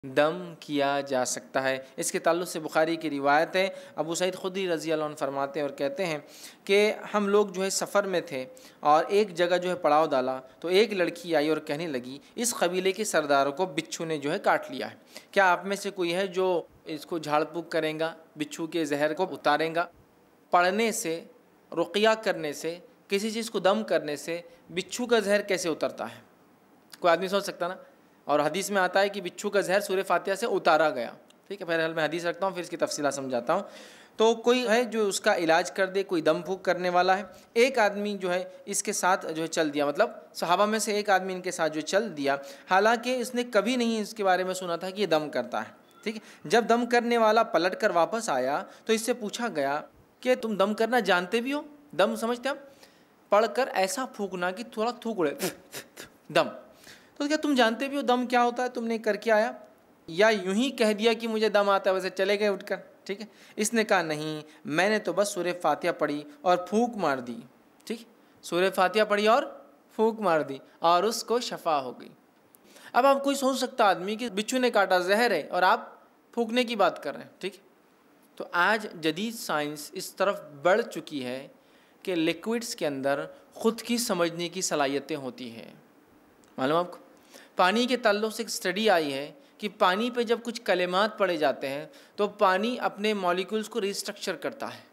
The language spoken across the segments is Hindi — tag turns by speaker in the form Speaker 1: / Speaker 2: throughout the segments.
Speaker 1: दम किया जा सकता है। इसके ताल्लुक़ से बुखारी की रिवायत है, अबू सईद खुदरी रज़ी अल्लाह अन्हु फरमाते हैं और कहते हैं कि हम लोग जो है सफ़र में थे और एक जगह जो है पड़ाव डाला तो एक लड़की आई और कहने लगी, इस कबीले के सरदारों को बिच्छू ने जो है काट लिया है, क्या आप में से कोई है जो इसको झाड़ फूँक करेगा, बिच्छू के जहर को उतारेगा? पढ़ने से, रुक़िया करने से, किसी चीज़ को दम करने से बिच्छू का जहर कैसे उतरता है? कोई आदमी सोच सकता ना। और हदीस में आता है कि बिच्छू का जहर सूरह फातिहा से उतारा गया। ठीक है, पहले मैं हदीस रखता हूँ फिर इसकी तफसीला समझाता हूँ। तो कोई है जो उसका इलाज कर दे, कोई दम फूँक करने वाला है। एक आदमी जो है इसके साथ जो है चल दिया, मतलब सहाबा में से एक आदमी इनके साथ जो चल दिया, हालांकि इसने कभी नहीं इसके बारे में सुना था कि ये दम करता है। ठीक है, जब दम करने वाला पलट कर वापस आया तो इससे पूछा गया कि तुम दम करना जानते भी हो? दम समझते हम? पढ़कर ऐसा फूंकना कि थोड़ा थूक उड़े दम। तो क्या तुम जानते भी हो दम क्या होता है? तुमने करके आया या यूं ही कह दिया कि मुझे दम आता है वैसे चले गए उठकर? ठीक है, इसने कहा नहीं, मैंने तो बस सूरह फातिहा पढ़ी और फूंक मार दी। ठीक, सूरह फातिहा पढ़ी और फूंक मार दी और उसको शफा हो गई। अब आप कोई सोच सकता आदमी कि बिच्छू ने काटा, जहर है, और आप फूंकने की बात कर रहे हैं। ठीक, तो आज जदीद साइंस इस तरफ बढ़ चुकी है कि लिक्विड्स के अंदर ख़ुद की समझने की सलाहियतें होती हैं। मालूम आपको? पानी के ताल्लुक़ से एक स्टडी आई है कि पानी पे जब कुछ कलिमात पढ़े जाते हैं तो पानी अपने मॉलिक्यूल्स को रिस्ट्रक्चर करता है।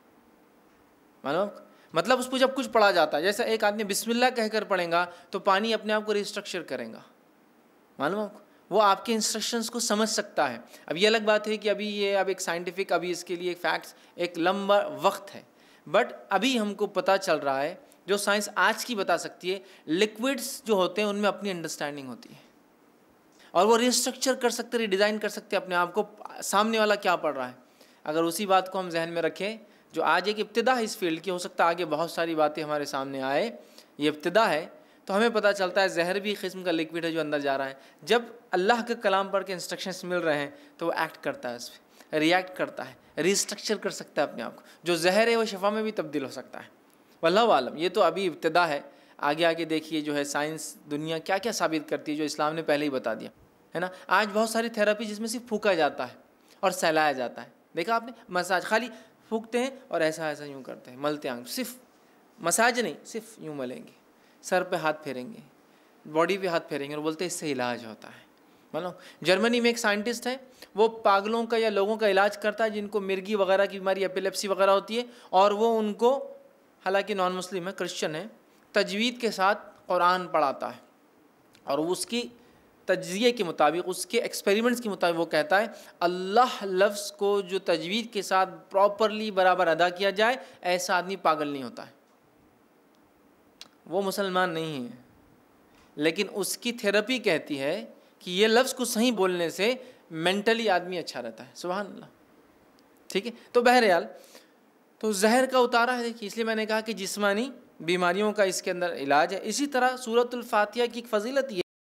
Speaker 1: मालूम आपको? मतलब उस पर जब कुछ पढ़ा जाता है, जैसे एक आदमी बिस्मिल्लाह कहकर पढ़ेगा तो पानी अपने आप को रिस्ट्रक्चर करेगा। मालूम आपको? वो आपके इंस्ट्रक्शंस को समझ सकता है। अब ये अलग बात है कि अभी ये अब एक साइंटिफिक, अभी इसके लिए फैक्ट्स एक लंबा वक्त है, बट अभी हमको पता चल रहा है, जो साइंस आज की बता सकती है, लिक्विड्स जो होते हैं उनमें अपनी अंडरस्टैंडिंग होती है और वो रिस्ट्रक्चर कर सकते, रिडिज़ाइन कर सकते हैं अपने आप को, सामने वाला क्या पढ़ रहा है। अगर उसी बात को हम जहन में रखें, जो आज एक इब्तिदा है इस फील्ड की, हो सकता है आगे बहुत सारी बातें हमारे सामने आए, ये इब्तिदा है, तो हमें पता चलता है जहर भी किस्म का लिक्विड है जो अंदर जा रहा है। जब अल्लाह के कलाम पढ़ के इंस्ट्रक्शंस मिल रहे हैं तो वो एक्ट करता है, उस पर रिएक्ट करता है, रिस्ट्रक्चर कर सकता है अपने आप को। जो जहर है वो शफा में भी तब्दील हो सकता है। वल्लाहु आलम, ये तो अभी इब्तिदा है। आगे आगे देखिए जो है साइंस दुनिया क्या क्या साबित करती है, जो इस्लाम ने पहले ही बता दिया है ना। आज बहुत सारी थेरेपी जिसमें सिर्फ फूका जाता है और सहलाया जाता है। देखा आपने? मसाज, खाली फूकते हैं और ऐसा ऐसा यूँ करते हैं, मलते हैं। सिर्फ मसाज नहीं, सिर्फ यूँ मलेंगे, सर पे हाथ फेरेंगे, बॉडी पे हाथ फेरेंगे और बोलते हैं इससे इलाज होता है। मतलब जर्मनी में एक साइंटिस्ट है, वो पागलों का या लोगों का इलाज करता है जिनको मिर्गी वगैरह की बीमारी, एपिलेप्सी वगैरह होती है, और वो उनको, हालांकि नॉन मुस्लिम है, क्रिश्चियन है, तजवीद के साथ कुरान पढ़ाता है और उसकी तज्ज़िये के मुताबिक, उसके एक्सपेरिमेंट्स के मुताबिक वो कहता है अल्लाह लफ्ज़ को जो तजवीद के साथ प्रॉपरली बराबर अदा किया जाए, ऐसा आदमी पागल नहीं होता है। वो मुसलमान नहीं है, लेकिन उसकी थेरेपी कहती है कि ये लफ्ज़ को सही बोलने से मेंटली आदमी अच्छा रहता है। सुभान अल्लाह। ठीक है, तो बहरहाल तो जहर का उतारा है। देखिए, इसलिए मैंने कहा कि जिस्मानी बीमारियों का इसके अंदर इलाज है। इसी तरह सूरतुल फातिहा की एक फजीलत